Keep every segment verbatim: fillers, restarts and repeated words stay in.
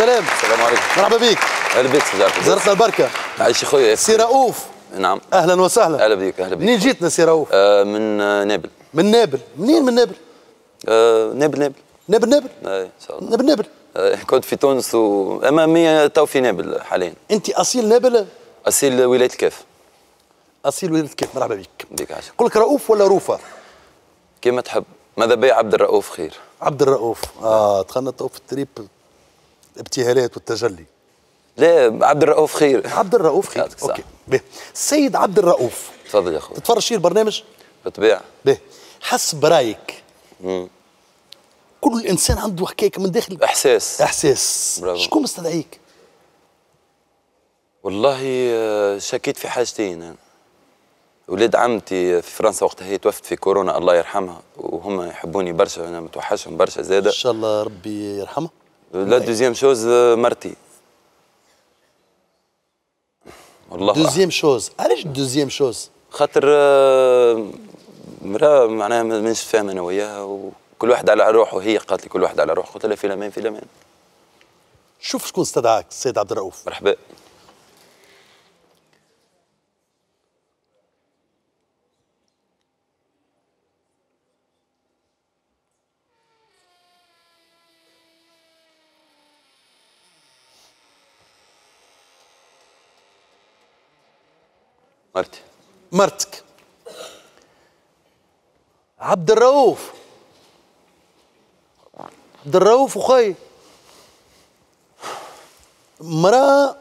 السلام. السلام عليكم. مرحبا بك. اهلا بك سي جعفر. زرتنا البركه. عايش خويا. سي رؤوف. نعم. اهلا وسهلا. اهلا بك اهلا بك. منين جيتنا سي رؤوف؟ آه من آه نابل. من نابل. منين من نابل؟ آه نابل نابل. نابل نابل؟ اي ان شاء الله. نابل نابل. آه كنت في تونس و امامي تو في نابل حاليا. انت اصيل نابل؟ اصيل ولايه الكاف. اصيل ولايه الكاف. مرحبا بك. بك عايش. نقول لك رؤوف ولا روفه؟ كيما تحب. ماذا بيا عبد الرؤوف خير. عبد الرؤوف. اه دخلنا تو في التريب الابتهالات والتجلي. لا عبد الرؤوف خير. عبد الرؤوف خير. اوكي. به. السيد عبد الرؤوف. تفضل يا خويا. تتفرج فيه البرنامج؟ بالطبيعه. به. حسب رايك. امم كل انسان عنده حكايه من داخل احساس. احساس. برافو. شكون مستدعيك؟ والله شكيت في حاجتين أنا. ولاد عمتي في فرنسا وقتها هي توفت في كورونا الله يرحمها وهم يحبوني برشا وانا متوحشهم برشا زاده. ان شاء الله ربي يرحمها. لا دوزيام شوز مرتي. والله دوزيام شوز. علاش دوزيام شوز؟ خاطر مراه معناها مانيش فاهم انا وياها وكل واحد على روحه. هي قالت لي كل واحد على روحه. قلت لها في الامان في الامان. شوف شكون استدعاك السيد عبد الرؤوف. مرحبا. مرتي. مرتك. عبد الرؤوف. عبد الرؤوف وخي. مرأة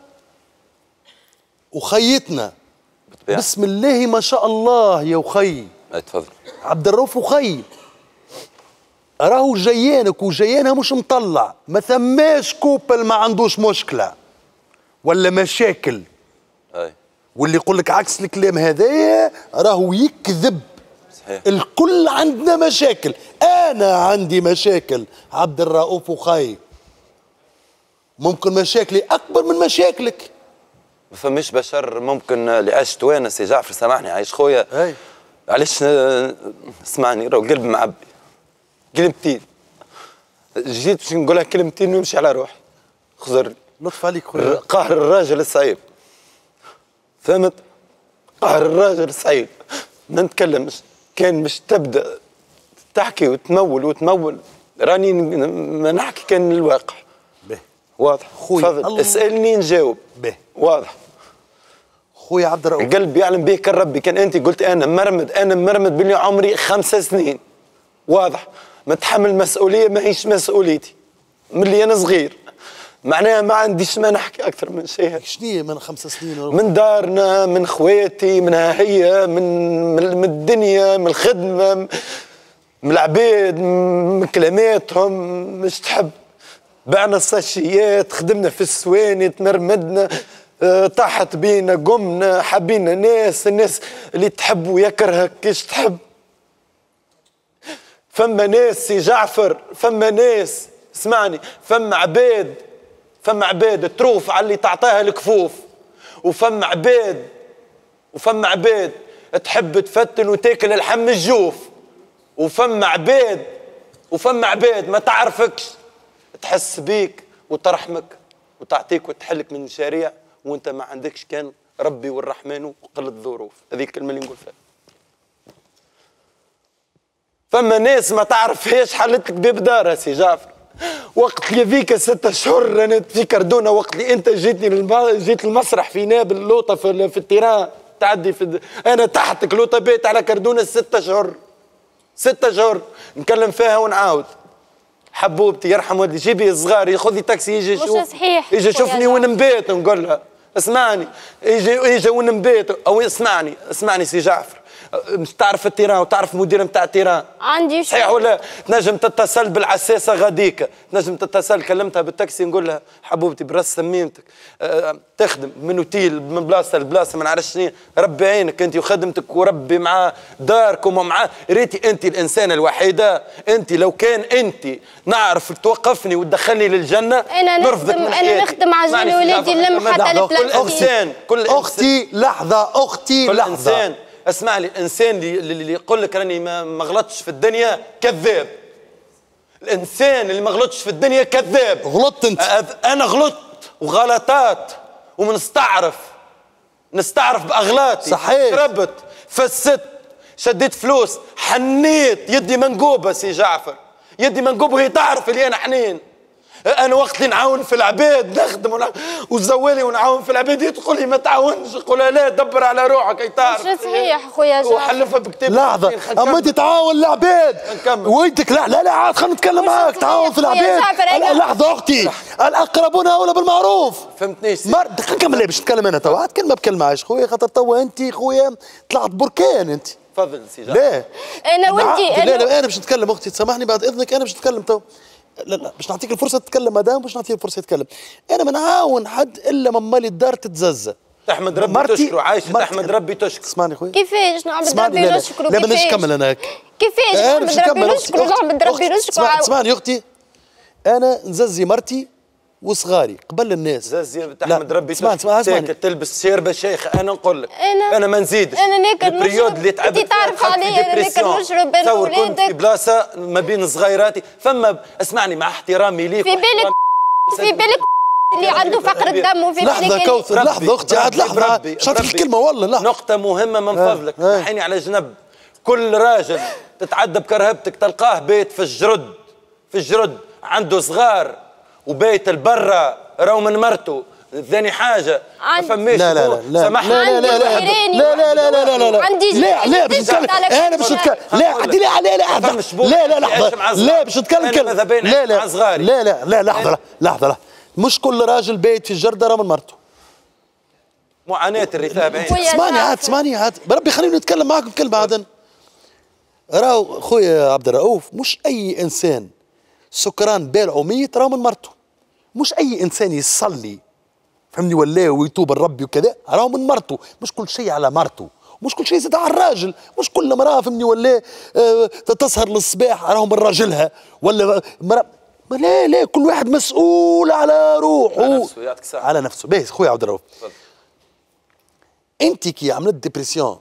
وخيتنا. بالطبيعة. بسم الله ما شاء الله يا وخي. تفضل. عبد الرؤوف وخي. راهو جيانك وجيانها مش مطلع، ما ثماش كوبل ما عندوش مشكلة ولا مشاكل. اي. واللي يقول لك عكس الكلام هذايا راهو يكذب. صحيح. الكل عندنا مشاكل، انا عندي مشاكل عبد الرؤوف وخي. ممكن مشاكلي اكبر من مشاكلك. ما فماش بشر ممكن اللي عشت وانا سي جعفر سامحني عايش خويا. اي. علاش اسمعني راهو قلب معبي. كلمتين. جيت باش نقولها كلمتين ونمشي على روحي. خزر. لطف عليك خويا. قهر الراجل الصعيب. فهمت؟ قهر الراجل الصعيب. ما نتكلمش. كان مش تبدا تحكي وتمول وتمول راني ما نحكي كان الواقع. به. واضح. خويا تفضل اسالني نجاوب. به. واضح. خويا عبد الرؤوف. القلب يعلم به كان ربي. كان انت قلت انا مرمد انا مرمد بلي عمري خمسة سنين. واضح. ما تحمل مسؤوليه ما هيش مسؤوليتي ملي انا صغير. معناها ما عنديش ما نحكي اكثر من شيء. شنو من خمس سنين؟ من دارنا من خواتي منها هي من من الدنيا من الخدمه من العباد من كلماتهم. مش تحب بعنا الساشيات خدمنا في السواني تمرمدنا اه طاحت بينا قمنا حبينا ناس الناس اللي تحب ويكرهك كيش تحب. فما ناس سي جعفر فما ناس اسمعني فما عباد فما عباد تروف على اللي تعطاها الكفوف وفما عباد وفما عباد تحب تفتن وتاكل الحم الجوف وفما عباد وفما عباد ما تعرفكش تحس بيك وترحمك وتعطيك وتحلك من المشاريع وانت ما عندكش كان ربي والرحمن وقلة الظروف. هذه الكلمة اللي نقول فيها. فما ناس ما تعرفهاش حلت لك باب دارها سي جعفر. وقت اللي فيك ستة شهور انا في كردونه وقت اللي انت جيتني للم... جيت المسرح في نابل لوطه في, في التيران تعدي في انا تحتك لوطه بيت على كردونه ستة شهور. ستة شهور نكلم فيها ونعاود. حبوبتي يرحم والدي جيبي الصغار ياخذ لي تاكسي يجي يشوف. مش صحيح. يجي يشوفني وين نبيت نقول لها اسمعني يجي يجي وين نبيت او اسمعني اسمعني سي جعفر. مش تعرف التيران وتعرف المدير نتاع التيران عندي صحيح ولا تنجم تتصل بالعساسه غاديكا تنجم تتصل كلمتها بالتاكسي نقول لها حبوبتي براس سميمتك أه تخدم من اوتيل من بلاصه لبلاصه ما نعرفش شنو ربي عينك انت وخدمتك وربي مع داركم ومع ريتي انت الانسانه الوحيده. انت لو كان انت نعرف توقفني وتدخلني للجنه انا نرفضك نخدم من انا نخدم عجل ولادي نلم حتى كل انسان كل اختي لحظه اختي كل لحظه انسان اسمع لي الانسان اللي, اللي يقول لك راني ما, ما غلطتش في الدنيا كذاب. الانسان اللي ما غلطش في الدنيا كذاب. غلطت انت. انا غلطت وغلطات ومنستعرف نستعرف باغلاطي. صحيح. شربت، فسدت، شديت فلوس، حنيت، يدي منقوبه سي جعفر، يدي منقوبه وهي تعرف اللي انا حنين. انا وقت اللي نعاون في العباد نخدم ونع... وزوالي ونعاون في العباد يدخل لي ما تعاونش، قول لا دبر على روحك اي تعرف. مش صحيح خويا جعفر. وحلفها بكتاب. لحظه، اما انت تعاون العباد ويدك. لا لا لا عاد خلينا نتكلم معاك. تعاون في العباد. لحظه اختي، الاقربون اولى بالمعروف. فهمتنيش؟ مر خلينا نكمل. باش نتكلم انا توا عاد كلمه بكلمه عايش خويا، خاطر توا انت خويا طلعت بركان انت. تفضل سي جعفر. لا انا وانتي لا لا انا باش نتكلم اختي، تسامحني بعد اذنك، انا باش نتكلم تو. لا لا باش نعطيك الفرصه تتكلم مدام، باش نعطيك الفرصه يتكلم. انا ما نعاون حد الا من مالي الدار تتززى. تحمد ربي تشكره عايشه، تحمد ربي تشكره. اسمعني خويا. كيفاش نعبد ربي نشكره؟ لا ما نكمل انا هيك. كيفاش نعبد ربي نشكره؟ نعبد ربي نشكره. اسمعني اختي، انا نززي مرتي وصغاري قبل الناس. زازي تحمد ربي اسمعني اسمعني تلبس شيربه شيخه. انا نقول لك انا, أنا ما نزيدش. انا ناكل البريود اللي تعبت انت تعرف علي انا ناكل نشرب انا تصور كنت في بلاصه ما بين صغيراتي فما. اسمعني مع احترامي ليك، في بالك في بالك اللي عنده فقر الدم وفي بالك. لحظه كوثر، لحظه اختي، عاد لحظه مش نعطيك الكلمه والله. لحظه، نقطه مهمه من فضلك نحيني على جنب. كل راجل تتعدى بكرهبتك تلقاه بيت في الجرد، في الجرد عنده صغار وبيت البرة راهو من مرته. ثاني حاجة ما فماش. لا لا لا لا لا لا لا لا لا لا لا لا لا عندي لا لا باش نتكلم انا باش نتكلم. لا عندي لا لا لا لحظة لا لا لحظة لا باش نتكلم كلمة. لا لا لا لا لا لحظة لحظة. مش كل راجل بيت في الجردة راه من مرته. معاناة الرثاء بعين. اسمعني عاد اسمعني عاد بربي خليني نتكلم معاكم كلمة عاد. راهو خويا عبد الرؤوف مش أي إنسان سكران بالعو ميت راه من مرته. مش أي إنسان يصلي فهمني ولا ويتوب الرب وكذا راه من مرته. مش كل شيء على مرته، مش كل شيء زاد على الراجل. مش كل مرأة فهمني ولا آه تسهر للصباح راهو من راجلها ولا مرأة. لا لا كل واحد مسؤول على روحه، على نفسه. يعطيك الصحة. على نفسه. باهي خويا عبد الرؤوف، انت كي عملت ديبرسيون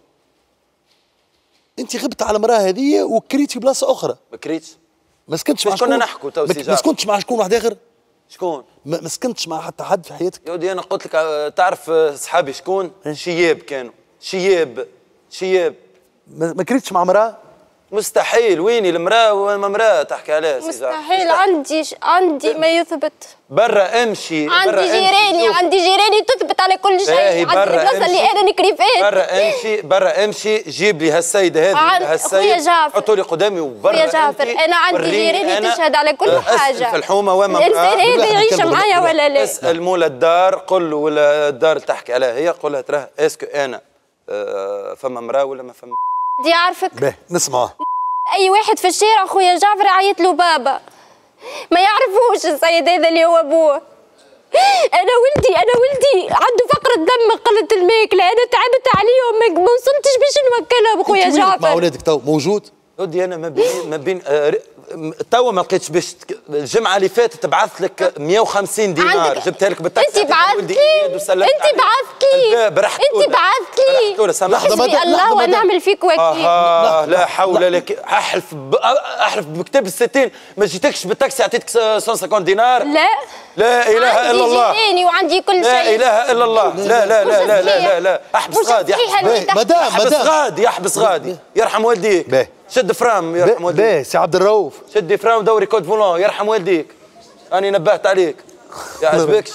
انت غبت على المراه هذه وكريت في بلاصه اخرى. ما كريتش، ما سكنتش مع شكون؟ كنا نحكوا تو سي جعفر. ما سكنتش مع شكون واحد اخر؟ شكون؟ ما سكنتش مع حتى حد في حياتك؟ يا ودي انا قلت لك تعرف صحابي شكون؟ شياب كانوا، شياب شياب. ما كريتش مع مراه؟ مستحيل. ويني المراه وما مراه تحكي عليها سي جعفر؟ مستحيل. عندي عندي ما يثبت. برا امشي. عندي جيراني عندي جيراني تثبت على كل شيء. عندي البلاصه اللي انا نكري فيها. برا امشي برا امشي جيب لي هالسيده هذه هالسيد حطوا لي قدامي وبرا. يا جعفر انا عندي جيراني تشهد على كل حاجه. اسال في الحومه وين الانسان هذا يعيش معايا ولا لا؟ اسال مولا الدار قل له ولا الدار اللي تحكي عليها هي قول لها تراه اسكو انا فما مراه ولا ما فما. دي عارفك. باهي نسمعه. اي واحد في الشارع خويا جعفر يعيط له بابا ما يعرفوش السيد هذا اللي هو ابوه. انا ولدي انا ولدي عنده فقر الدم قله الماكله. انا تعبت عليهم ما وصلتش باش نوكلهم خويا جعفر. مع اولادك تو موجود؟ ودي انا ما بين ما بين آه توا ما لقيتش باش الجمعه اللي فاتت بعثت لك مية وخمسين دينار جبتها لك بالتاكسي. انت بعثت لي انت بعثت لي انت بعثت لي. حسبي الله ونعمل فيك وكيل. آه لا حول لك. احلف احلف بكتاب الستين ما جيتكش بالتاكسي اعطيتك مية وخمسين دينار. لا لا اله الا الله. عندي جيراني وعندي كل شيء. لا اله الا الله. لا لا لا لا لا لا لا احبس غادي مدام احبس غادي احبس غادي يرحم والديك. شد فرام يرحم والديك. باهي سي عبد الرؤوف شدي فرام ودوري كود فولون يرحم والديك. أنا نبهت عليك يا عجبكش.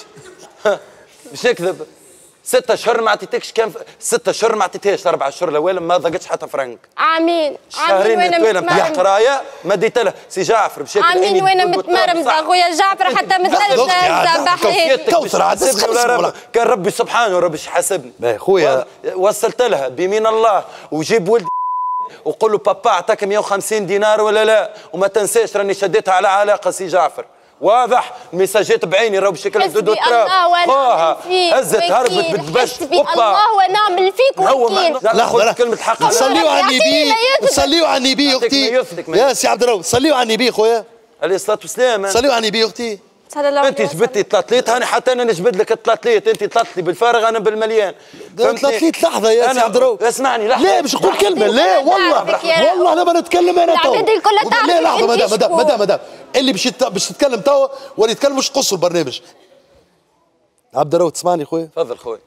مش نكذب. ستة أشهر ما عطيتكش كان ستة أشهر ما عطيتهاش الأربع أشهر الأوائل ما ضاقتش حتى فرنك. عامين شهرين الأوائل نتاع القراية ما اديت لها سي جعفر بشكل عامين وانا متمرمزة خويا جعفر حتى متمرمزة صباحي. كوثر عاد كان ربي سبحانه ربي يحاسبني. باهي خويا وصلت لها بيمين الله وجيب ولدي وقول له بابا اعطاك مية وخمسين دينار ولا لا وما تنساش راني شديتها على علاقه سي جعفر. واضح المساجات بعيني راهو بشكل دودو تراب. خوها هزت هربت بالدبش. حسبي الله ونعمل فيك وكيل. لحظه كلمه الحق. صليوا على النبي صليوا على النبي اختي. يا سي عبد الرؤوف صليوا على النبي خويا عليه الصلاه والسلام. صليوا على النبي اختي. انت جبتي تلاطليت هاني حتى انا نجبد لك تلاطليت. انت طلعت لي بالفارغ انا بالمليان. تلاطليت لحظه يا سي عبد الرؤوف. اسمعني لحظه. لا باش نقول كلمه. لا والله والله انا ما نتكلم انا تو. العباد الكل تعرف. لا لحظه مدام مدام مدام مدام اللي باش يت... باش تتكلم توا ولا يتكلم مش قصوا البرنامج. عبد الرؤوف تسمعني خويا؟ تفضل خويا.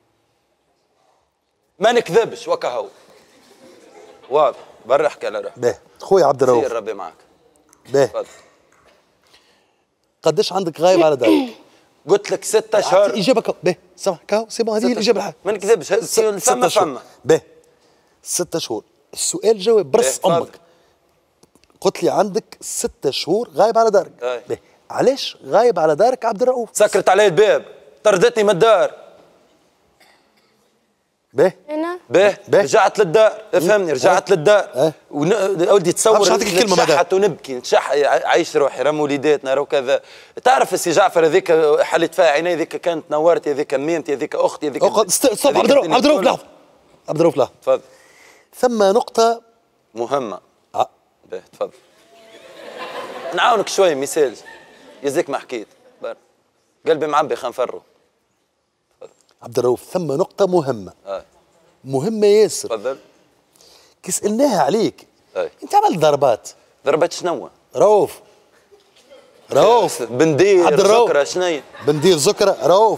ما نكذبش وكهو. واضح برا احكي على روحك. باهي خويا عبد الرؤوف. سير ربي معك. باهي. تفضل. قداش عندك غايب على دارك؟ قلت لك ستة اشهر. اجابك باهي سامح كاو سي بون هذه الاجابه الحق. ما نكذبش فما فما. باهي ستة شهور. السؤال جاوب برص امك. قلت لي عندك ستة شهور غايب على دارك. باهي علاش غايب على دارك عبد الرؤوف؟ سكرت علي الباب، طردتني من الدار. باهي انا باهي رجعت للدار، افهمني رجعت للدار. اه ولدي تصور مش نعطيك الكلمه بعدها. نتشحت ونبكي نتشح عايش روحي راه وليداتنا راه كذا. تعرف السي جعفر هذيك حلت فيها عيني، هذيك كانت نورتي، هذيك ميمتي، هذيك اختي، هذيك ستوب. عبد الرؤوف عبد الرؤوف لحظه. عبد الرؤوف لحظه. تفضل. ثم نقطة مهمة. اه باهي تفضل. نعاونك شوي مثال يزيك ما حكيت. قلبي معبي خلينا نفروا. عبد الرؤوف ثم نقطة مهمة. آه. مهمة ياسر. تفضل. كي سألناها عليك أي. انت عملت ضربات. ضربات شنو؟ رؤوف رؤوف بندير عبد الرؤوف ذكرى شنيا؟ بندير ذكرى رؤوف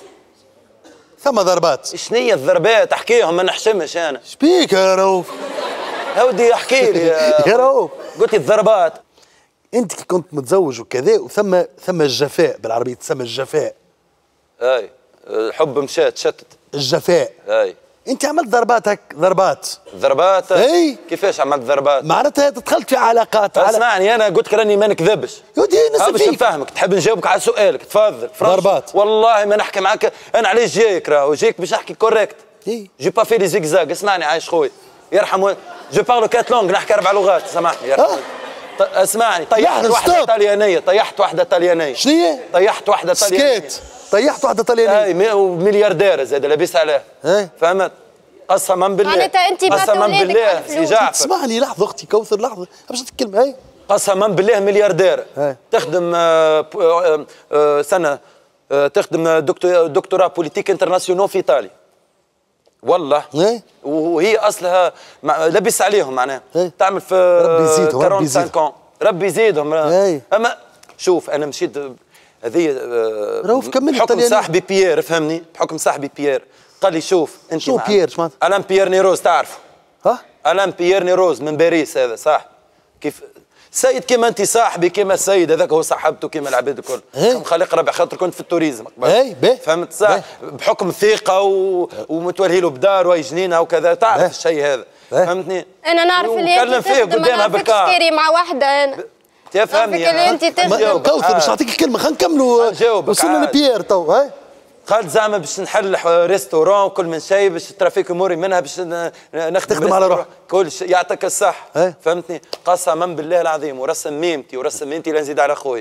ثم ضربات. شنيا الضربات احكيهم ما نحشمش انا. شبيك يا رؤوف؟ يا ودي احكي لي يا رؤوف. قلت الضربات. انت كي كنت متزوج وكذا وثم ثم الجفاء بالعربية تسمى الجفاء. اي الحب مشات شتت. الجفاء. اي انت عملت ضربات هك ضربات. ضربات؟ اي كيفاش عملت ضربات؟ معناتها دخلت في علاقات. اسمعني انا قلت لك راني ما نكذبش. يا ودي ها باش نسفيك. نفهمك، تحب نجاوبك على سؤالك تفضل. ضربات. والله ما نحكي معاك انا علاش جايك راهو جايك باش نحكي كوريكت. اي جي با في لي زيكزاك. اسمعني عايش خويا يرحم والديك. جو بارلو كات لونغ نحكي اربع لغات سامحني يرحم. أه؟ اسمعني طيحت واحدة طليانية طيحت واحدة طليانية. شنو طيحت واحدة طليانية. سكيت. طيحت واحدة طليانية. اي وملياردير زاد لاباس عليه. ايه فهمت؟ قسما بالله. معناتها انت قسما بالله سي جعفر. اسمعني لحظة اختي كوثر لحظة باش تتكلم. اي قسما بالله ملياردير. ايه. تخدم آه آه آه سنة آه تخدم دكتور دكتوراه بوليتيك انترناسيونال في ايطاليا. والله. ايه وهي اصلها لبس عليهم معناها. ايه. تعمل في ربي يزيدهم ربي خمسة وأربعين. ربي يزيدهم. ايه. اما شوف انا مشيت هذه رؤوف كمل بحكم الطلياني. صاحبي بيير فهمني بحكم صاحبي بيير قال لي شوف انت شو بيير شو معناتها؟ الان بيير نيروز تعرفه؟ ها؟ الان بيير نيروز من باريس هذا صح؟ كيف سيد كيما انت صاحبي كيما السيد هذاك هو صاحبته كيما العباد الكل. ايه. خلي قرب خاطر كنت في التوريزم. اي باهي. فهمت صح؟ بحكم ثقه و... ومتولهي له بدار وهي جنينه وكذا تعرف الشيء هذا. فهمتني؟ انا نعرف اللي وكلم انت فيه تخدم قدامها ما بالكار. تشتري مع واحده انا. تفهمني نعرفك اللي انت تخدم. كوثر باش نعطيك الكلمة خلينا نكملوا. نجاوبك وصلنا عادي. لبيير تو. هاي قال زعما باش نحل ريستورون وكل من شيء باش الترافيك اموري منها باش ن- نخدم تخدم على روحك. كل شيء يعطيك الصح. ايه. فهمتني؟ قسما بالله العظيم ورسم ميمتي ورسم ميمتي لا نزيد على خويا.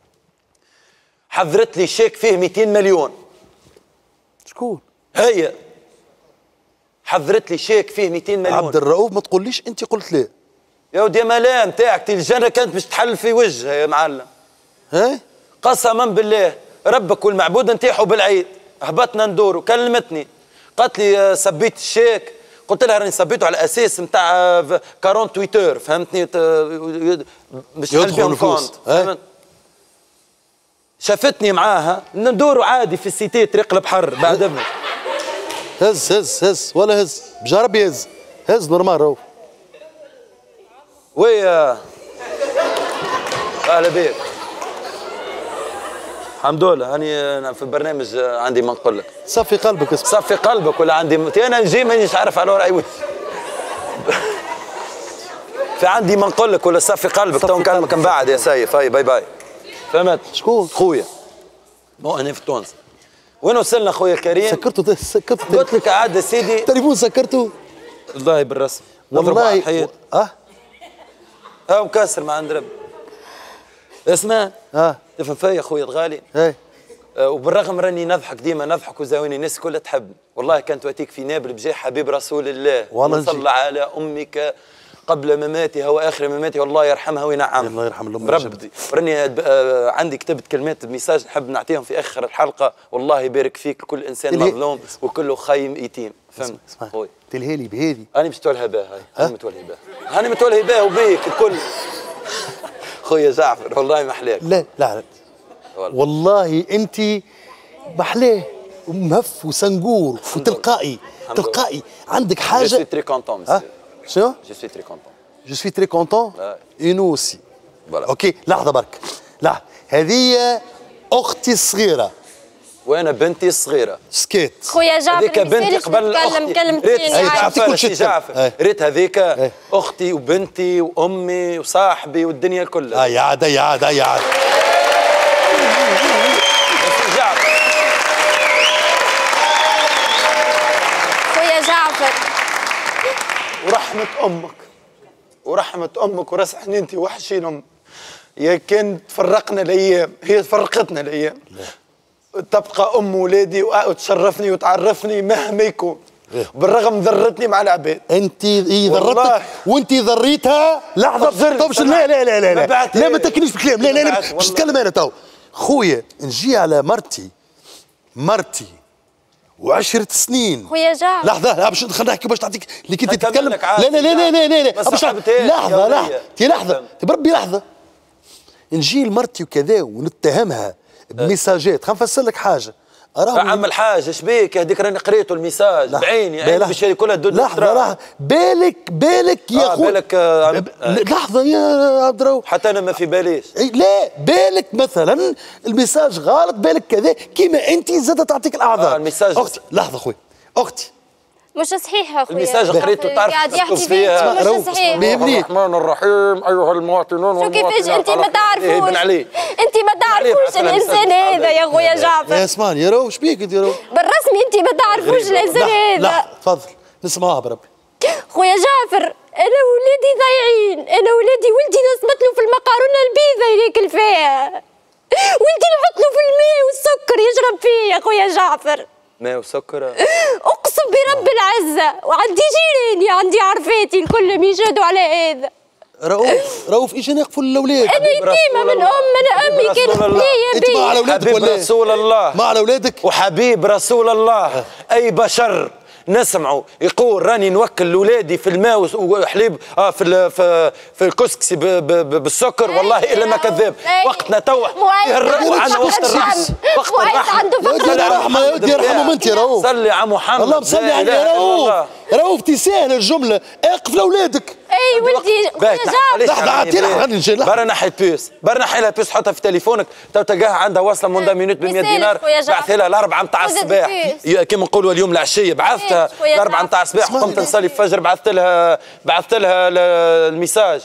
حضرت لي شيك فيه مئتين مليون. شكون؟ هي حضرت لي شيك فيه مئتين مليون. عبد الرؤوف ما تقوليش انت قلت ليه. يا ودي ملام تاعك الجنه كانت باش تحل في وجهها يا معلم. ايه قسما بالله ربك والمعبود نتاعو بالعيد هبطنا ندورو كلمتني قالت لي سبيت الشيك قلت لها راني سبيته على اساس نتاع أربعة وأربعين فهمتني باش نحل بهم كونت. فهمت؟ شافتني معاها ندورو عادي في السيتي طريق البحر بعد ابنك. هز هز هز ولا هز بجرب يهز هز نورمال رؤوف. ويا اهلا بيك. الحمد لله هاني انا في البرنامج عندي ما نقول لك. صفي قلبك اسمع. صفي قلبك ولا عندي م... انا نجي مانيش عارف على راي وجهي. في عندي ما نقول لك ولا صفي قلبك تو نكلمك من بعد يا سيف. هاي باي باي. فهمت؟ شكون؟ خويا. مو انا في تونس. وين وصلنا خويا الكريم؟ سكرته سكرته قلت لك عاد سيدي التليفون سكرته والله بالرسم. والله اه اه مكسر ما عند ربي. اسمع اه تفهم فيا خويا الغالي. ايه آه وبالرغم راني نضحك ديما نضحك وزاويني الناس كلها تحبني والله كانت واتيك في نابل بجاه حبيب رسول الله والله صلى على امك قبل مماتها واخر مماتها والله يرحمها وينعمها. الله يرحم الام ربي راني آه عندي كتبت كلمات ميساج نحب نعطيهم في اخر الحلقه. والله يبارك فيك كل انسان مظلوم وكل خايم يتيم. فهمت خويا؟ تلهي لي بهذي انا مش متولهي بها. هاي انا متولهي بها. انا متولهي بها وبيك الكل. خويا جعفر والله ما احلاك. لا لا لا والله, والله انت محلاه ومهف وسنجور وتلقائي تلقائي عندك حاجه. جو سوي تري كونتون مسيو. شنو؟ جو سوي تري كونتون. جو سوي تري كونتون. اي نو اوسي. فوالا. اوكي لحظه برك. لحظه هذه اختي الصغيره وانا بنتي الصغيره. سكيت. خويا جعفر هذيك بنتي قبل اختي كلمتين. ريت جعفر جعفر جعفر ريت هذيك اختي وبنتي وامي وصاحبي والدنيا كلها. اي عاد اي عاد اي عاد. خويا جعفر ورحمة أمك ورحمة أمك وراس حنينتي وحشين أم. يا كان تفرقنا الأيام، هي فرقتنا الأيام. تبقى أم ولادي وتشرفني وتعرفني مهما يكون. بالرغم ذرتني مع العباد. انت ذرتك وانت ذريتها. لحظه طب لا لا لا لا لا لا ما تكنيش بكلام. لا لا لا باش نتكلم انا تو. خويا نجي على مرتي مرتي وعشرة سنين. خويا جعفر لحظة لا باش خلينا نحكي باش تعطيك اللي كنت تتكلم. لا لا لا لا لا لا لا باش لحظة لحظة تي لحظة بربي لحظة. نجي لمرتي وكذا ونتهمها بميساجات. خلينا نفسر لك حاجة. عم الحاج اش بيك هذيك راني قريته الميساج بعيني عيني باش كلها تدل. لحظة لحظة بالك بالك يا آه خويا بالك آه لحظة يا عبد الرؤوف. حتى أنا ما في باليش. لا بالك مثلا الميساج غلط بالك كذا كيما أنت زاد تعطيك الأعذار. آه الميساج أختي لحظة خويا أختي مش صحيح اخويا. الميساج قريته تعرف قاعد يحكي فيها مش صحيح. الرحمن الرحيم ايها المواطنون شو كيفاش انت ما تعرفوش انت ما تعرفوش الانسان هذا يا خويا جعفر. يا اسمعني يا رو شبيك انت يا رو بالرسمي انت ما تعرفوش الانسان هذا. لا تفضل نسمعها بربي. خويا جعفر انا ولادي ضايعين. انا ولادي ولدي نصبت له في المقارونه البيضه اللي ياكل فيها. ولدي نحط له في الماء والسكر يشرب فيه يا خويا جعفر. ماء وسكر. اقسم برب العزه وعندي جيراني عندي عرفاتي الكل يشهدوا على هذا. رؤوف رؤوف ايش نقفوا الاولاد؟ انا يتيمه من ام. انا امي كانت ليا انت مع اولادك ولا رسول الله مع اولادك وحبيب رسول الله. اي بشر نسمعوا يقول راني نوكل لاولادي في الماء وحليب اه في في في الكسكسي بالسكر. والله الا ما كذاب. وقتنا توح يهربوا عنا وقت الرحمه. وقت الرحمه يا رحمه يا ودي ارحموا انت يا رؤوف. صلي على محمد. اللهم صلي على يا رؤوف. رؤوف تسهل الجمله اقف لاولادك. اي ولدي خويا جعفر. لحظه عاد لحظه برا نحي البيس برا نحي لها بيس حطها في تليفونك تو تلقاها عندها واصله منذ مينوت ب مية دينار. بعث لها الاربعه نتاع الصباح كيما نقولوا اليوم العشيه. بعثتها الاربعه نتاع الصباح قمت نصلي الفجر. بعثت لها بعثت لها الميساج.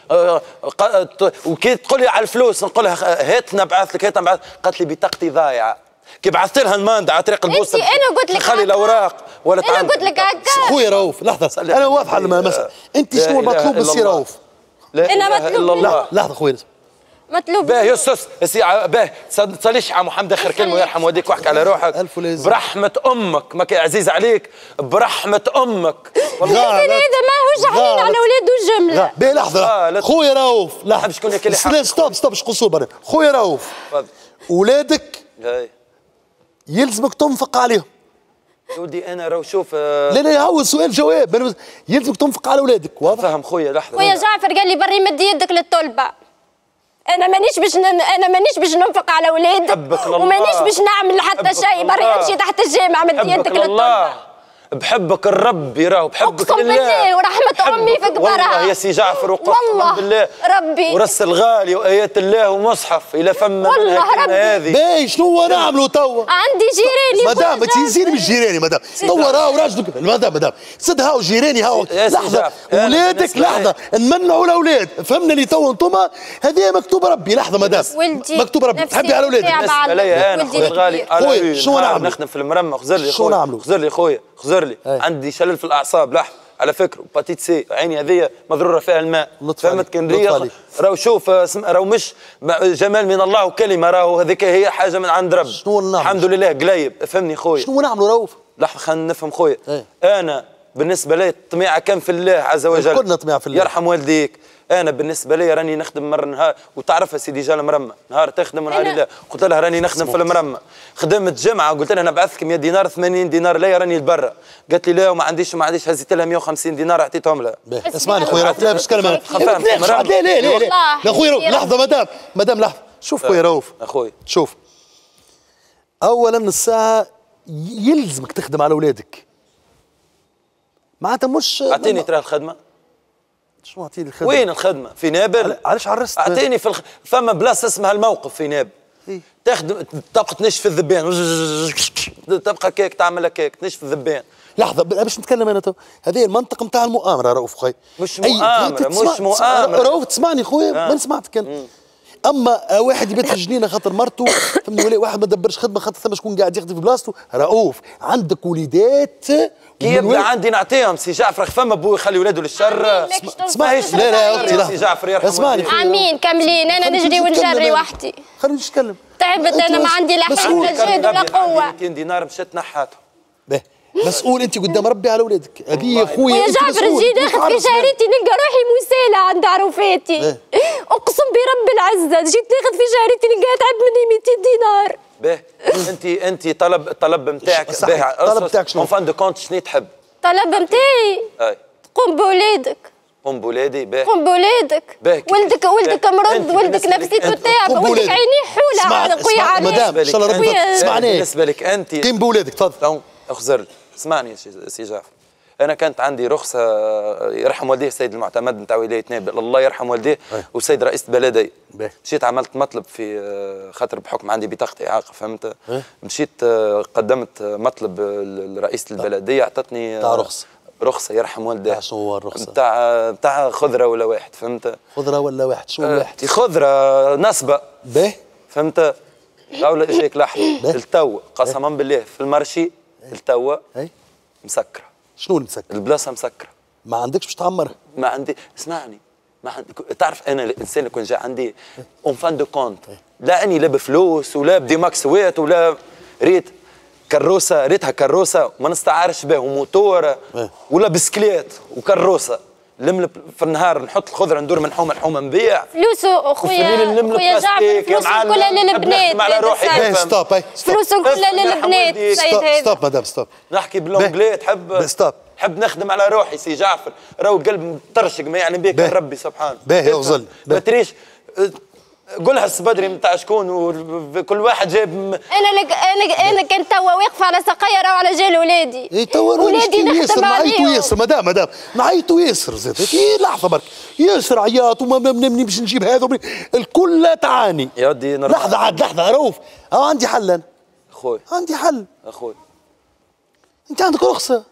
وكي تقول لي على الفلوس نقول لها هات نبعث لك هات نبعث. قالت لي بطاقتي ضايعه. كي بعثت لها الماندة على طريق البوسطة انت انا قلت لك خلي الاوراق ولا انا قلت لك هكا. خويا رؤوف لحظه انا واضحه المسألة. انت شنو المطلوب من سي رؤوف؟ لا انا مطلوب لحظه خويا مطلوب باه يا استاذ باه تصليش على محمد اخر كلمه ويرحم والديك واحكي على روحك. برحمه امك ما كان عزيز عليك برحمه امك. والله هذا ماهوش حنين على اولاده جمله. باه لحظه خويا رؤوف لحظه شكون ياكل حق. ستوب ستوب اش قصور خويا رؤوف. اولادك يلزمك تنفق عليهم. يا ودي انا راهو شوف لا لا هو السؤال جواب. يلزمك تنفق على اولادك واضح. فهم خويا لحظه. خويا جعفر قال لي بري مد يدك للطلبه. انا مانيش باش انا مانيش باش ننفق على اولادك ومانيش باش نعمل حتى شيء. بري امشي تحت الجامع مد يدك للطلبه. بحبك الرب يراهو بحبك لله. اقسم بالله ورحمه امي في قبرها. والله يا سي جعفر وقسما بالله ربي ورس الغالي وايات الله ومصحف الى فم والله ربي هذه. باهي شنو نعملوا توا؟ عندي جيراني مدام تيزيني مش جيراني مدام توا راهو راجلك مدام مدام سد هاو جيراني هاو لحظه اولادك لحظه نمنعوا الاولاد. فهمنا اللي توا انتوما هذه مكتوب ربي. لحظه مدام مكتوب ربي تحبي على اولادك. بالنسبه لي انا خويا الغالي خويا شنو نعمل؟ نخدم في المرمى خزر لي خويا خزر لي خويا خزر لي عندي شلل في الاعصاب. لحظه على فكره باتيت سي عيني هذه مضروره فيها الماء. فهمت كان رياض راهو شوف راهو مش جمال من الله وكلمه راهو هذيك هي حاجه من عند رب. شنو نعمل؟ الحمد لله قليب. فهمني خويا شنو نعملوا رؤوف؟ لحظه خلينا نفهم خويا. انا بالنسبه لي الطميعه كان في الله عز وجل. كلنا طميعه في الله. يرحم والديك. انا بالنسبه لي راني نخدم مره نهار، وتعرفها سيدي جال مرمى نهار تخدم ونهار لا. قلت لها راني نخدم في المرمى. خدمت جمعه قلت لها نبعثك مية دينار ثمانين دينار ليا راني لبرا. قالت لي لا وما عنديش وما عنديش. هزيت لها مية وخمسين دينار اعطيتهم لها. اسمعني خويا رؤوف، لا باش نتكلم انا. لا لا لا لا لا خويا رؤوف لحظه مدام مدام لحظه. شوف خويا رؤوف اخوي شوف، اولا الساعه يلزمك تخدم على اولادك، معناتها مش اعطيني ترى الخدمه. شنو اعطيني الخدمه؟ وين الخدمه؟ في نابل؟ علاش عرست؟ اعطيني في الخ... فما بلاصه اسمها الموقف في نابل. إيه؟ تخدم تبقى تنشف الذبان تبقى كيك تعمل كيك تنشف الذبان. لحظه باش نتكلم انا تو، هذه المنطقه نتاع المؤامره رؤوف خويا. مش مؤامره مش مؤامره رؤوف تسمعني خويا آه. ما نسمعتك انا. اما واحد يبات في الجنينه خاطر مرته فهمني، ولا واحد ما دبرش خدمه خاطر ثم شكون قاعد يخدم في بلاصته. رؤوف عندك وليدات كي يبدا عندي نعطيهم. سي جعفر فما بو يخلي ولاده للشر. اسمعيش لا لا يا اختي سي جعفر يرحم اسمعني امين كاملين. انا نجري ونجري وحدي. خليني نتكلم. تعبت انا ما عندي لا حول لا جهد ولا قوه. مئتين دينار مشيت نحاتهم. مسؤول انت قدام ربي على اولادك. هذه يا خويا يا جعفر نجي ناخذ في شهريتي نلقى روحي مسالة عند عروفاتي. اقسم برب العزه جيت ناخذ في شهريتي نلقى تعب مني مئتين دينار. باهي انت انت طلب الطلب نتاعك باهي. الطلب نتاعك شنو؟ اون فان دو كونت شنو تحب؟ الطلب نتاعي تقوم بولادك. قوم بولادي. باهي قوم بولادك. ولدك ولدك مرض، ولدك نفسيته تعب، ولدك عينيه حوله خويا عريس. مدام ان شاء الله ربي اسمعني. بالنسبه لك انت قيم بولادك تفضل. اخزر اسمعني يا سي جعفر. انا كانت عندي رخصه يرحم والديه السيد المعتمد نتاع ولايه نابل الله يرحم والديه وسيد رئيس البلديه. مشيت عملت مطلب في خاطر بحكم عندي بطاقه اعاقه فهمت. مشيت قدمت مطلب لرئيس البلديه اعطتني تاع رخصه رخصه يرحم والديه. شنو هو الرخصه؟ تاع تاع خضره ولا واحد فهمت. خضره ولا واحد شنو الواحد؟ خضره نصبه باهي فهمت. او جايك لحظه التو قسما بالله في المارشي التوا مسكره. شنو مسكره؟ البلاصه مسكره. ما عندكش باش تعمرها؟ ما عندي. اسمعني ما عندي. تعرف انا الانسان اللي كون جا عندي اون فان دو كونت لا اني لا بفلوس ولا بديماكسوات ولا ريت كروسه ريتها كروسه ما نستعارش به وموتور ولا بسكليت وكروسه لم في النهار نحط الخضره ندور من حومه لحومه نبيع فلوسه خويا خويا جعفر فلوسه كلها للبنات. على روحي ستوب فلوسه كلها للبنات سيد هذا. ستوب مدام ستوب. نحكي بالانجلي تحب ستوب. حب نخدم على روحي سي جعفر راهو قلب مطرشق ما يعني بيك ربي سبحانه. باهي اغزل ما تريش قولها الصبدري نتاع شكون وكل واحد جايب م... انا لك انا انا كنت توا واقفه على سقايا راهو على جال ولادي. اي توا ولادي نخدم عليهم. نعيطوا ياسر مدام مدام نعيطوا ياسر زاد. اي لحظه برك ياسر عياط وما مني باش نجيب هذا الكل لا تعاني. يا ودي لحظه عاد لحظه رؤوف اه عندي حل انا. اخوي عندي حل. اخوي انت عندك رخصه.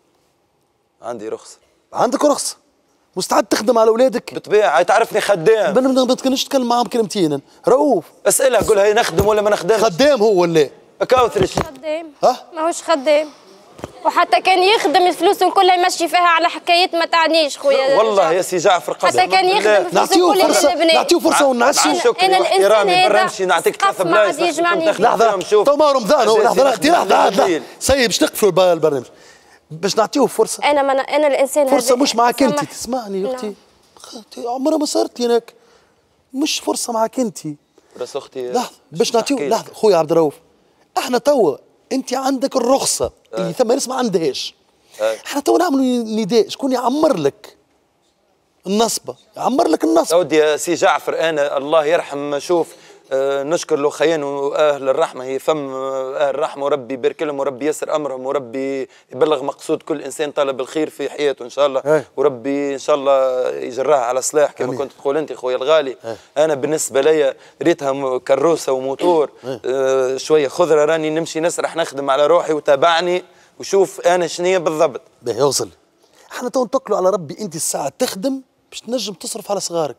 عندي رخصه. عندك رخصه مستعد تخدم على اولادك؟ بالطبيعه تعرفني خدام. ما تكونش تتكلم معاهم كلمتين. رؤوف اسالها قولها هي نخدم ولا ما نخدمش. خدام هو ولا كاوثرش خدام. ها ماهوش خدام وحتى كان يخدم الفلوس كلها يمشي فيها على حكايات ما تعنيش خويا. والله يا سي جعفر قسم حتى كان يخدم الفلوس كلها للبنات. نعطيه فرصه ونعسي. انا الانسان هذا نمشي نعطيك ثلاث بلايص لحظه تو ما رمضان هو لحظه لحظه لحظه سيب باش نقفلوا البرنامج باش نعطيه فرصه. انا من انا الانسان هذا فرصه مش معك انت. تسمعني يا اختي عمرها ما صارت لي هناك. مش فرصه معك انت راس اختي. لحظه باش نعطيه لحظه خويا عبد الرؤوف احنا توا انت عندك الرخصه اللي ثم ناس ما عندهاش. احنا توا نعملوا نداء شكون يعمر لك النصبه يعمر لك النصبه. ودي يا سي جعفر انا الله يرحم شوف آه نشكر الاخيان واهل الرحمه هي فم اهل الرحمه وربي يبارك لهم وربي يسر امرهم وربي يبلغ مقصود كل انسان طالب الخير في حياته ان شاء الله. هي. وربي ان شاء الله يجراها على صلاح كما كنت تقول انت خويا الغالي. هي. انا بالنسبه لي ريتها كروسه وموتور آه شويه خضره راني نمشي نسرح نخدم على روحي وتابعني وشوف انا شنية بالضبط. باهي يوصل. احنا تو نتوكلوا على ربي انت الساعه تخدم باش تنجم تصرف على صغارك.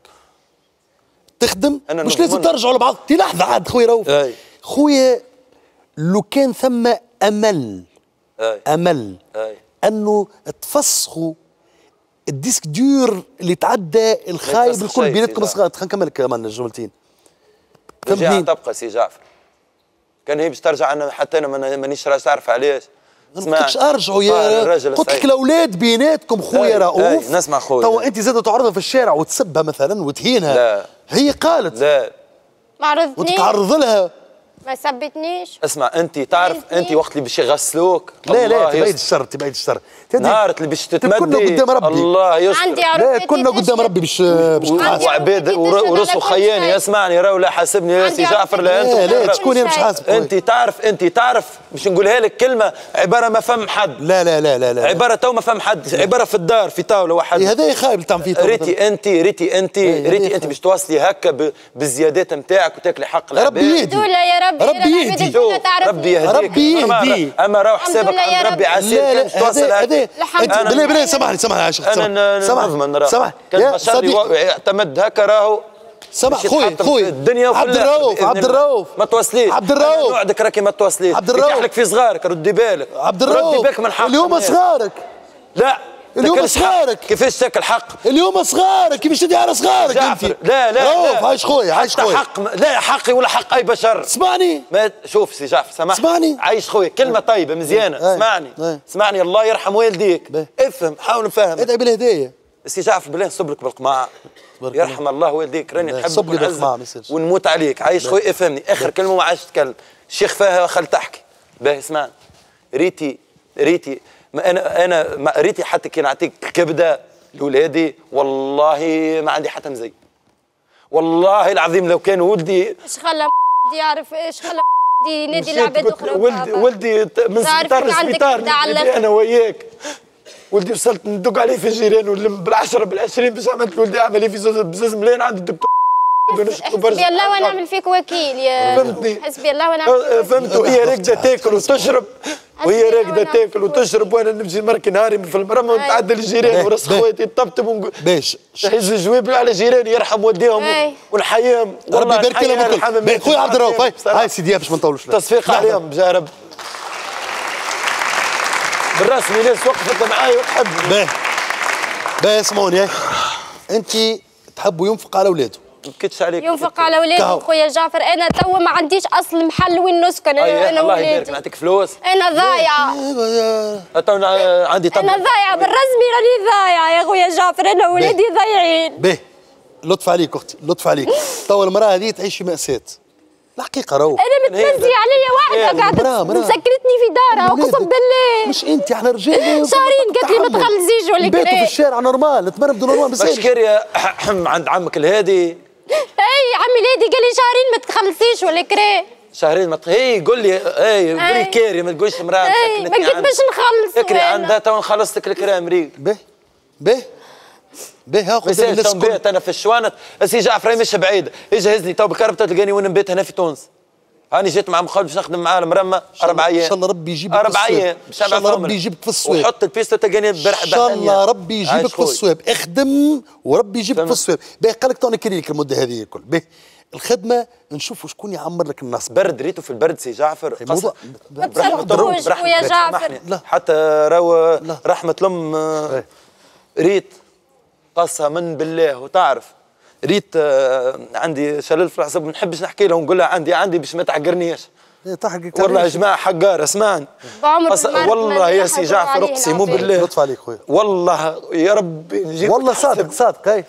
تخدم مش لازم ترجعوا لبعض. تي لحظه عاد خويا رؤوف. خويا لو كان ثم امل أي. امل أي. انه تفسخوا الديسك دور اللي تعدى الخايب الكل بيناتكم صغار. خلينا نكمل كمان الجملتين. فهمتني؟ تبقى سي جعفر كان هي باش ترجع انا حتى انا مانيش راس تعرف علاش ما قلتلكش ارجعوا يا قلت لك الاولاد بيناتكم خويا رؤوف. نسمع خويا. توا انت زاد تعرضها في الشارع وتسبها مثلا وتهينها. لا هي قالت لا ما عرضتنيش وتتعرض لها. ما سبتنيش. اسمع انت تعرف انت وقت اللي باش يغسلوك لا لا تبعيد الشر تبعيد الشر نهار اللي باش تتمدي كنا قدام ربي الله يستر. عندي لا كنا قدام ربي باش باش وعباد ورسو خياني اسمعني راهو لا حاسبني يا سي جعفر لا انت لا لا شكون مش حاسب انت تعرف انت تعرف باش نقولها لك كلمه عباره ما فهم حد. لا لا لا لا لا عباره تو ما فهم حد عباره في الدار في طاوله واحد. هذا خايب تعمل فيه ريتي انت ريتي انت ريتي انت باش توصلي هكا بالزيادات نتاعك وتاكلي حق العباد. ربي يهدي يا ربي ربي يهدي ربي يهديك ربي يهدي. اما راهو حسابك عند ربي عسير كان باش توصل هذا بلا بلا سامحني سامحني يا شيخ انا نضمن راه سامح كان بشر يعتمد هكا راهو سامح خويا خويا الدنيا عبد الرؤوف عبد الرؤوف ما توصليش عبد الرؤوف نوعدك راكي ما توصليش عبد الرؤوف يتيح لك في صغارك ردي بالك عبد الرؤوف ردي بالك من حق اليوم صغارك لا اليوم صغارك كيفاش تاكل حق اليوم صغارك كيفاش تدي على صغارك انت لا لا رؤوف عايش خويا عايش خويا حق لا حقي ولا حق اي بشر اسمعني ما شوف سي جعفر سامحني اسمعني عايش خويا كلمه طيبه مزيانه اسمعني اسمعني الله يرحم والديك افهم حاول نفهم ادعي بالهدايه سي جعفر بالله نصبرك بالقماع يرحم الله والديك راني نحبك ونعزك ونموت عليك عايش خويا افهمني اخر كلمه ما عادش تتكلم الشيخ فيها خل تحكي باهي اسمعني ريتي ريتي ما انا انا ما ريتي حتى كي نعطيك كبده لاولادي والله ما عندي حتى مزي والله العظيم لو كان ولدي ايش خلى يعرف ايش خلى ينادي العباد اخرى ولدي ولدي من سبيطار لسبيطار انا وياك ولدي وصلت ندق عليه في الجيران ونلم بالعشره بالعشرين باش عملت لولدي عمليه في زوز بزاز ملايين عند الدكتور حسبي الله ونعمل فيك وكيل يا فهمتني حسبي الله ونعمل فهمت وهي راكده تاكل وتشرب وهي راكده تاكل وتشرب وانا نمشي مركي نهاري في المرمى ونتعدى للجيران وراس خواتي يطبطب ونقول باش نهز الجواب على جيراني يرحم والديهم ونحييهم ربي يبارك لهم الكل خويا عبد الرؤوف هاي سيدي باش ما نطولوش تصفيق عليهم بجاه ربي بالرسمي ناس وقفت معايا وتحبني باهي باهي اسمعوني انت تحبوا ينفق على اولاده ما بكيتش عليك ينفق على اولاده خويا جعفر انا توا ما عنديش اصل محل وين نسكن انا انا الله يبارك نعطيك فلوس انا ضايعه عندي طب انا ضايعه بالرسمي راني ضايعه يا خويا جعفر انا ولادي ضايعين باهي لطف عليك اختي لطف عليك توا المراه هذه تعيش في مأساة الحقيقة راهو انا متمزي عليا واحدة قاعدة مسكرتني في دارها اقسم بالله مش انت احنا رجال شهرين قالت لي ما تخلصيش ولا كذا بيتوا في الشارع نورمال نتمرمدوا نورمال بس بشكر يا عند عمك الهادي اي عمي الهادي قال لي شهرين ما تخلصيش ولا كرا شهرين ما هي قول لي اي قولي كاري ما تقوليش مراه اي ما قلت باش نخلص اكري عندها تو خلصتك الكرام ريق به به به هاخذ الناس بيت انا في الشوانت سي جعفر مش بعيد يجهزني تو بكربته تلقاني وين نبيت هنا في تونس هاني جيت مع مخالف باش نخدم معاه المرمى اربع ايام ان شاء الله ربي يجيبك اربع ايام ان شاء الله ربي يجيبك في الصواب وحط البيستو تلقاني برح ان شاء الله ربي يجيبك في الصواب اخدم وربي يجيبك في الصواب باهي قال لك تو نكري لك المده هذه الكل باهي الخدمه نشوفوا شكون يعمر لك النص برد ريتو في البرد سي جعفر موضوع ما تصدقوش يا جعفر حتى راهو رحمه الام ريت قصها من بالله وتعرف ريت آه عندي شلل في الحساب ما نحبش نحكي لهم نقول لها عندي عندي باش ما تعقرنيش تحقق والله يا جماعه حقار اسمعني والله يا سي جعفر اقسم بالله لطف عليك خويا والله يا ربي نجيب والله صادق صادق هاي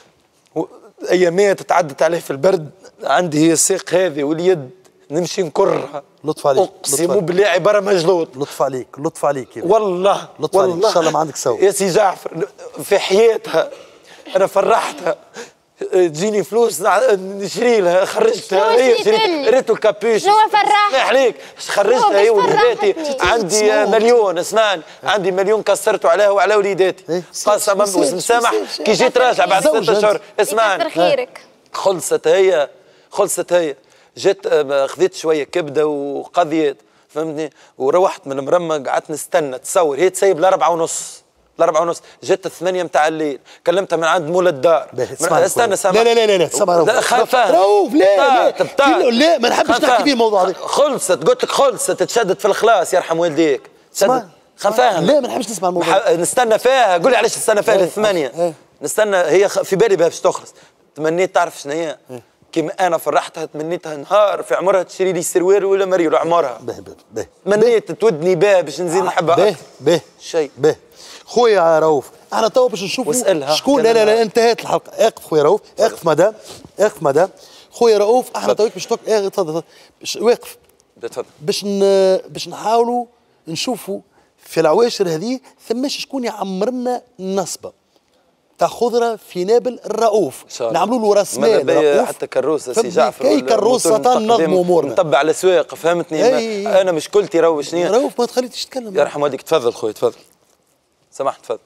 ايامات تعدت عليه في البرد عندي هي الساق هذه واليد نمشي نكرها لطف عليك اقسم بالله عباره مجلوط لطف عليك لطف عليك يا والله لطف عليك ان شاء الله ما عندك سوء يا سي جعفر في حياتها انا فرحتها تجيني فلوس نشري لها خرجتها هي ريتو الكابيش شنو فرحت؟ اسمح ليك خرجتها هي وليداتي عندي مليون اسمعني عندي مليون كسرته عليها وعلى وليداتي قسما مسامح كي جيت راجع بعد ستة اشهر اسمعني خيرك خلصت هي خلصت هي جيت خذيت شويه كبده وقضيت فهمتني وروحت من المرمى قعدت نستنى تصور هي تسيب لاربعه ونص الأربعة ونص جت الثمانية متاع الليل كلمتها من عند مول الدار استنى سامع لا لا لا لا سامع لا خافها روف لا لا لا ما نحبش نحكي فيه الموضوع هذا خلصت قلت لك خلصت تشدت في الخلاص يرحم والديك خافها لا ما نحبش نسمع الموضوع نستنى فيها قولي علاش نستنى فيها للثمانية نستنى هي في بالي باش تخلص تمنيت تعرف شنو هي كيما انا فرحتها تمنيتها نهار في عمرها تشري لي سروال ولا مريول عمرها. باهي باهي تمنيت تودني باه باش نزيد نحبها باهي اكثر. باهي شيء باهي خويا رؤوف، احنا تو باش نشوفوا شكون. لا لا لا انتهت الحلقه. اقف خويا رؤوف، اقف مدام، اقف مدام. خويا رؤوف احنا توك باش توك تفضل تفضل واقف. تفضل. باش ن... باش نحاولوا نشوفوا في العواشر هذه ثماش شكون يعمر لنا النصبه تاع خضره في نابل الرؤوف، نعملوا له راس مال رؤوف حتى كروسه سي جعفر كي كروسه ننظموا امورنا نطبع على سواق فهمتني. أي. انا مشكلتي راهو شنو رؤوف ما تخليتش تتكلم. يرحم والديك. تفضل خويا تفضل سمحت تفضل.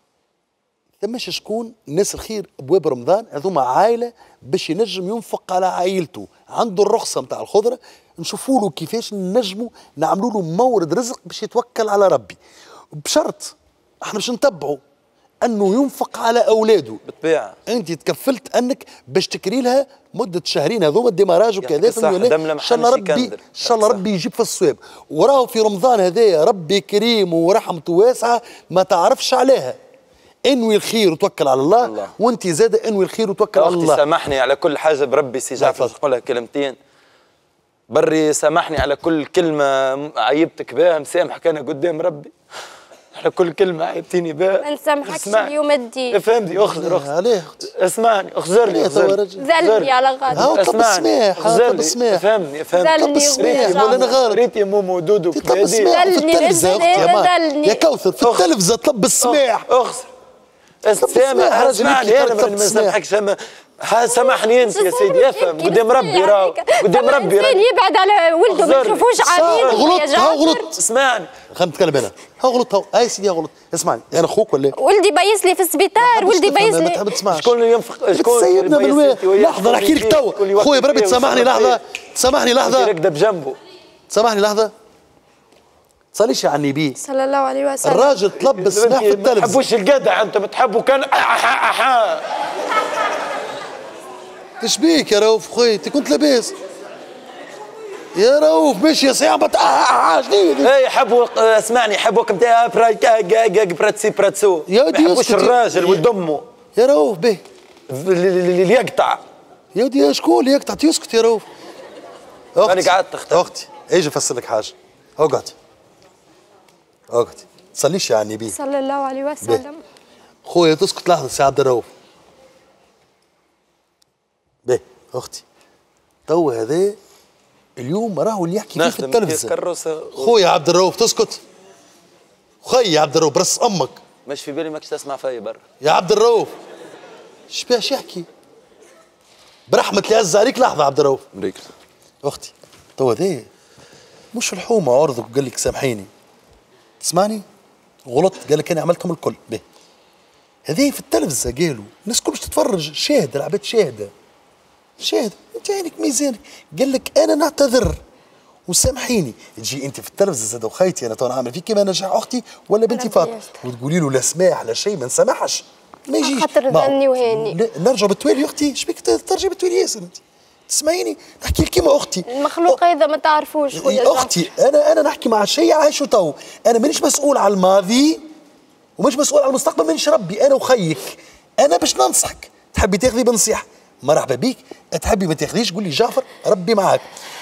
ثماش شكون الناس الخير ابواب رمضان هذوما عائله باش ينجم ينفق على عائلته، عنده الرخصه نتاع الخضره، نشوفوا له كيفاش نجموا نعملوا له مورد رزق باش يتوكل على ربي، بشرط احنا باش نتبعوا انه ينفق على اولاده. بالطبيعه انت تكفلت انك باش تكري لها مده شهرين هذوما الديماراج وكذا، ان شاء الله ربي ان شاء الله ربي يجيب في الصواب. وراهو في رمضان هذايا ربي كريم ورحمته واسعه ما تعرفش عليها. انوي الخير وتوكل على الله, الله. وانت زاد انوي الخير وتوكل على الله. سامحني على كل حاجه بربي سي جعفر نقولها كلمتين. بري سامحني على كل كلمه عيبتك بها، مسامحك انا قدام ربي على كل كلمه عيبتيني بها. ما نسامحكش اليوم الدين. فهمتي اخزر اخزر عليه اسمعني اخزر لي ذلني على غادي. هاو طب السماح طب السماح فهمني فهمني طب السماح ولا انا غلط. ريت يا مومو دودو طب السماح في التلفزه يا كوثر في التلفزه طب السماح اخزر السامح. اسمعني انا ما نسامحكش سامحني انت يا سيدي افهم قدام ربي راهو قدام ربي راهو يبعد على ولده ما يشوفوش عبيد. غلط ها غلط اسمعني خلينا نتكلم انا ها غلط ها هاي سيدي غلط. اسمعني انا اخوك ولا ولدي بايس لي في السبيطار ولدي بايس لي. ما تحب تسمعش شكون اللي ينفق شكون سيبنا من وين. لحظه نحكي لك توا خويا بربي تسامحني لحظه تسامحني لحظه ركده بجنبه تسامحني لحظه تصليش على النبي صلى الله عليه وسلم. الراجل طلب السماح في التلفزه. ما تحبوش الجدع انت بتحبوا كان احا احا. ايش بيك يا رؤوف خويا انت كنت لاباس يا رؤوف ماشي يا صيام شنو اي يحبوا اسمعني يحبوا كنت براتسي براتسو يا ودي ما يحبوش الراجل ودمه يا رؤوف به اللي يقطع يا ودي شكون اللي يقطع تسكت يا رؤوف. انا قعدت اختي اختي اجي افسر لك حاجه. اقعد اقعد تصليش على النبي صلى الله عليه وسلم. خويا تسكت لحظه سي عبد الرؤوف. باهي اختي تو هذا اليوم راهو اللي يحكي فيه في التلفزه. خويا عبد الرؤوف تسكت. خي عبد الرؤوف برص امك. مش في بالي ماكش تسمع فيا برا يا عبد الرؤوف. ايش باش يحكي؟ برحمة اللي عز عليك لحظة عبد الرؤوف. بريك اختي تو هذا مش الحومة عرضك وقال لك سامحيني. تسمعني؟ غلط قال لك انا عملتهم الكل. باهي هذه في التلفزه قالوا الناس كل باش تتفرج شاهده العباد شاهده شاهده انت عينك ميزانك. قال لك انا نعتذر وسامحيني. تجي انت في التلفزه زاد وخيتي انا تو نعمل فيك كيما نجح اختي ولا بنتي فاطمه وتقولي له لا سماح لا شيء ما نسامحش ما يجيش. خاطر ذني وهاني نرجع بالتوالي اختي ايش بيك ترجعي بالتوالي ياسر انت تسمعيني نحكي لك كيما اختي. المخلوق هذا ما تعرفوش خويا اختي. انا انا نحكي مع شيء عايشه تو. انا مانيش مسؤول على الماضي ومش مسؤول على المستقبل. مانيش ربي انا وخيك. انا باش ننصحك تحبي تاخذي بنصيحه مرحبا بيك. تحبي ما تاخذيش قول لي جعفر ربي معاك.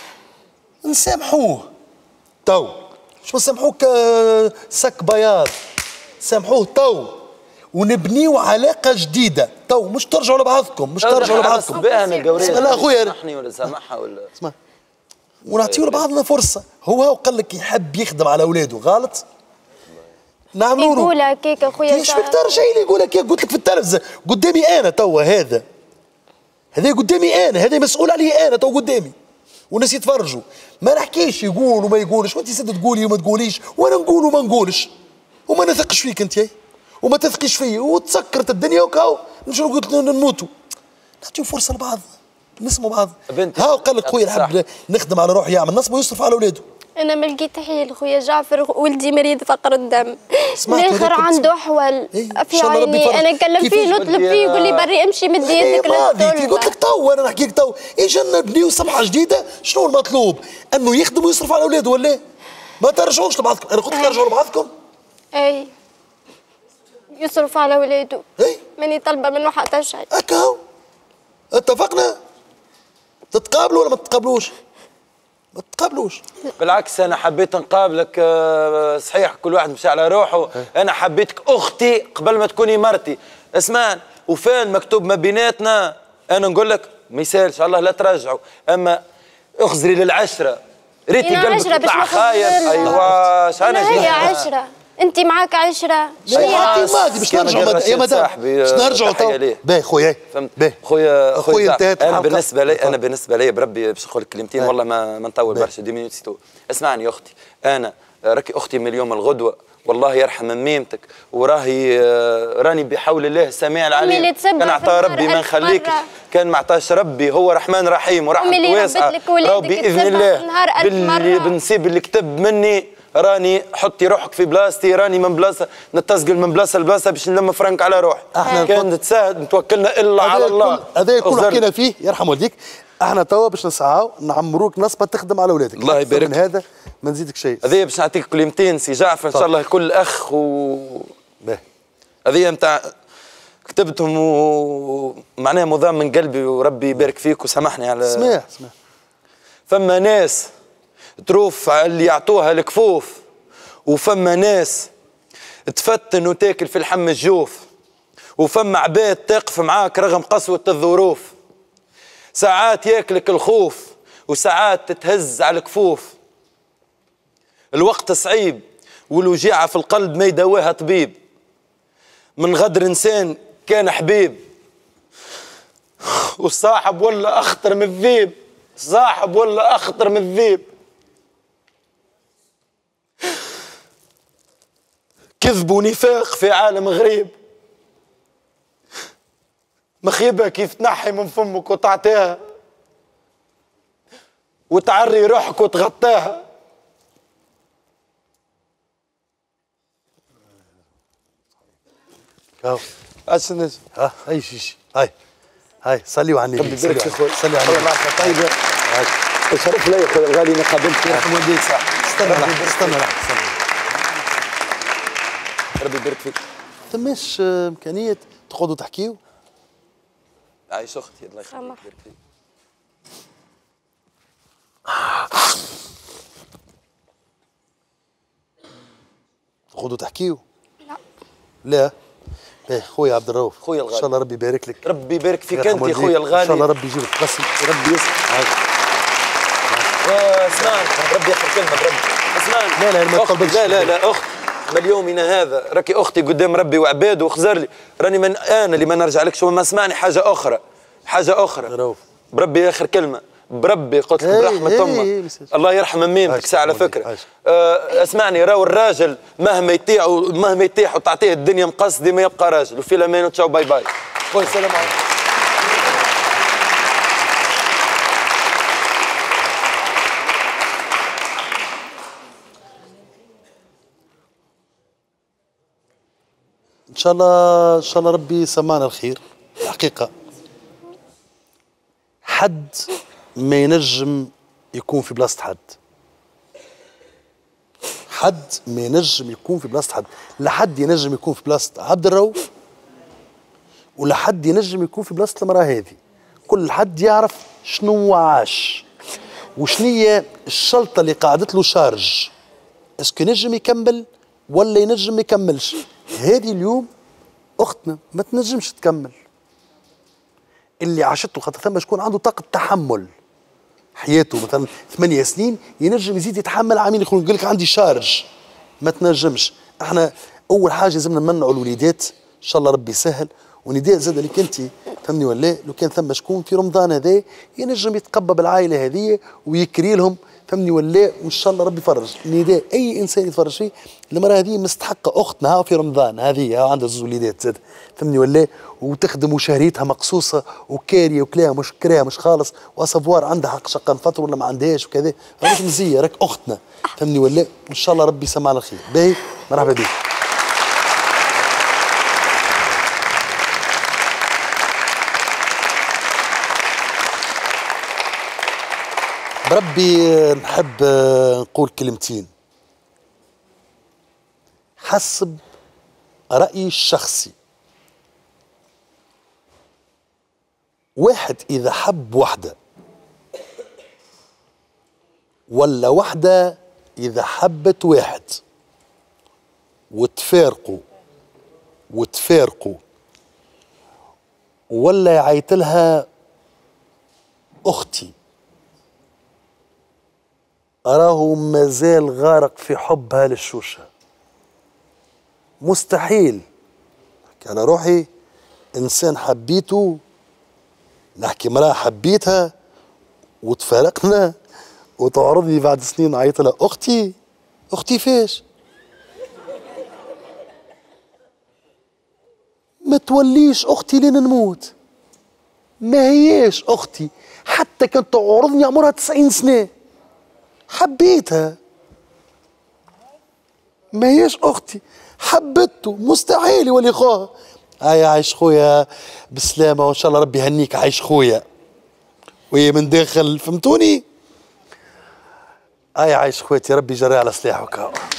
نسامحوه تو مش نسامحوه كسك بياض. سامحوه تو ونبنيو علاقه جديده تو مش ترجعوا لبعضكم مش ترجعوا لبعضكم. لا اخويا سامحني ولا سامحها ولا اسمع ونعطيو لبعضنا فرصه. هو هو قال لك يحب يخدم على اولاده غلط نعملوا له يقول هكاك اخويا. ايش فيك ترجعي لي يقول هكاك قلت لك في التلفزه قدامي انا توا هذا هذا قدامي انا هذا مسؤول عليه انا تو قدامي والناس يتفرجوا. ما نحكيش يقول وما يقولش وانت سد تقولي وما تقوليش وانا نقول وما نقولش وما نثقش فيك انت وما تثقيش فيا وتسكرت الدنيا وكاو نمشيو قلت نموتوا. نعطيو فرصه لبعض نسموا بعض. ها قال لك خويا نحب نخدم على روحي يعمل نصب ويصرف على اولاده. انا ما لقيت حيل خويا جعفر ولدي مريض فقر الدم الاخر عنده احول في عيني. انا نكلم فيه نطلب فيه يقول لي بري امشي مد يدك للطلبه. قلت لك تو انا نحكي لك تو اجا نبنيو صفحه جديده. شنو المطلوب؟ انه يخدم ويصرف على اولاده ولا ما ترجعوش لبعضكم. انا قلت لك ترجعوا لبعضكم. اي يصرف على ولاده. اي ماني طالبه منه حتى شيء. هكا اتفقنا تتقابلوا ولا ما تتقابلوش؟ ما تتقابلوش. بالعكس انا حبيت نقابلك، صحيح كل واحد مشى على روحه، انا حبيتك اختي قبل ما تكوني مرتي. اسمعني، وفين مكتوب ما بيناتنا انا نقول لك ما يسالش الله لا ترجعوا، اما اخزري للعشره ريتي قلبك يطلع خايب. ايوا شحال هي عشرة، انت معاك عشرة. انت ماضي باش نرجعوا يا مدام، باش نرجعوا تو. باهي خويا، باهي خويا خويا انا بالنسبه لي انا بالنسبه لي بربي باش نقول لك كلمتين والله ما ما نطول برشا دي مينوت سيتو. اسمعني يا اختي، انا راكي اختي من اليوم الغدوه، والله يرحم ميمتك، وراهي راني بحول الله السميع العليم، كان عطاه ربي ما نخليك، كان ما عطاش ربي، هو رحمن رحيم ورحمته واسعه، راهو باذن الله باللي بنسيب اللي كتب مني راني حطي روحك في بلاصتي، راني من بلاصه نتسقل من بلاصه لبلاصه باش نلم فرنك على روحي. احنا كان تساهل توكلنا الا على الله. هذا كل حكينا فيه يرحم والديك. احنا توا باش نسعاو نعمروك نصبه تخدم على اولادك. الله يبارك من هذا ما نزيدك شيء. هذه باش نعطيك كلمتين سي جعفر ان شاء الله كل اخ و هذه نتاع كتبتهم ومعناها مضام من قلبي وربي يبارك فيك وسامحني على سماح سماح. فما ناس تروف اللي يعطوها الكفوف، وفما ناس تفتن وتاكل في الحم الجوف، وفما عباد تقف معاك رغم قسوة الظروف، ساعات ياكلك الخوف وساعات تتهز على الكفوف، الوقت صعيب والوجيعة في القلب ما يداواها طبيب، من غدر إنسان كان حبيب والصاحب ولا أخطر من الذيب، صاحب ولا أخطر من الذيب، كذب ونفاق في عالم غريب، مخيبة كيف تنحي من فمك وتعطيها وتعري روحك وتغطاها. هاو اش نجم ها اي شيء هاي هاي صليوا على النبي. ربي يبارك فيك صلي على النبي. طيبة الشرف لي اخويا الغالي اني قابلتك. يرحم والديك. صح استنى استنى استنى ربي يبارك فيك. ثماش امكانيه تقعدوا تحكيوا؟ عايش اختي الله يخليك يبارك فيك. تقعدوا تحكيوا؟ لا لا. ايه خويا عبد الرؤوف، خويا الغالي ان شاء الله ربي يبارك لك. ربي يبارك فيك انت يا خويا الغالي. ان شاء الله ربي يجيبك بس ربي يسعدك. اسمعني ربي يخليك كلمه بربي. اسمعني لا لا ما تقبلش. لا لا لا اخت من يومنا هذا راكي اختي قدام ربي وعباده واخزر لي، راني من انا اللي ما نرجع لكش وما اسمعني حاجه اخرى، حاجه اخرى رؤوف بربي اخر كلمه بربي قلت لك برحمه امك الله يرحم ميمتك ساعه على فكره. آه اسمعني راهو الراجل مهما يطيع مهما يطيح وتعطيه الدنيا مقص ديما يبقى راجل. وفي الامان وتشاو باي باي. خويا السلام عليكم. ان شاء الله ان شاء الله ربي يسمعنا الخير. الحقيقه حد ما ينجم يكون في بلاصه حد، حد ما ينجم يكون في بلاصه حد، لا حد ينجم يكون في بلاصه عبد الرؤوف ولا حد ينجم يكون في بلاصه المراه هذه. كل حد يعرف شنو عاش وشنية الشلطه اللي قعدت له شارج، اسكو ينجم يكمل ولا ينجم ما يكملش. هذه اليوم اختنا ما تنجمش تكمل اللي عاشته، خاطر ثم شكون عنده طاقه تحمل حياته مثلا ثمانية سنين ينجم يزيد يتحمل عامين يقول لك عندي شارج ما تنجمش. احنا اول حاجه لازمنا نمنعوا الوليدات ان شاء الله ربي يسهل. ونداء زاد اللي كنت فهمني ولا لو كان ثم شكون في رمضان هذا ينجم يتقبى بالعائله هذه ويكري لهم فهمني ولا وان شاء الله ربي يفرج. نداء اي انسان يتفرج فيه المراه هذه مستحقه اختنا في رمضان هذه عندها زوج وليدات زاد فهمني ولا وتخدم وشهريتها مقصوصه وكاريه وكلاها مش كراها مش خالص واسفوار عندها حق شقه نفطر ولا ما عندهاش وكذا مش مزيه راك اختنا فهمني ولا ان شاء الله ربي يسمعنا الخير. باهي مرحبا بك. بربي نحب نقول كلمتين حسب رأيي الشخصي. واحد إذا حب وحدة ولا وحدة إذا حبت واحد وتفارقوا وتفارقوا ولا يعيط لها أختي أراه مازال غارق في حبها للشوشة. مستحيل على روحي إنسان حبيته، نحكي مرأة حبيتها وتفارقنا وتعرضني بعد سنين عيط لها أختي. أختي فاش؟ ما توليش أختي لين نموت، ما هياش أختي حتى كانت تعرضني عمرها تسعين سنة، حبيتها ما هيش أختي، حبته مستحيل يولي خوها. هيا عايش خويا بسلامة وإن شاء الله ربي يهنيك عايش خويا، وهي من داخل فهمتوني. هيا عايش خويتي ربي يجري على سلاحك.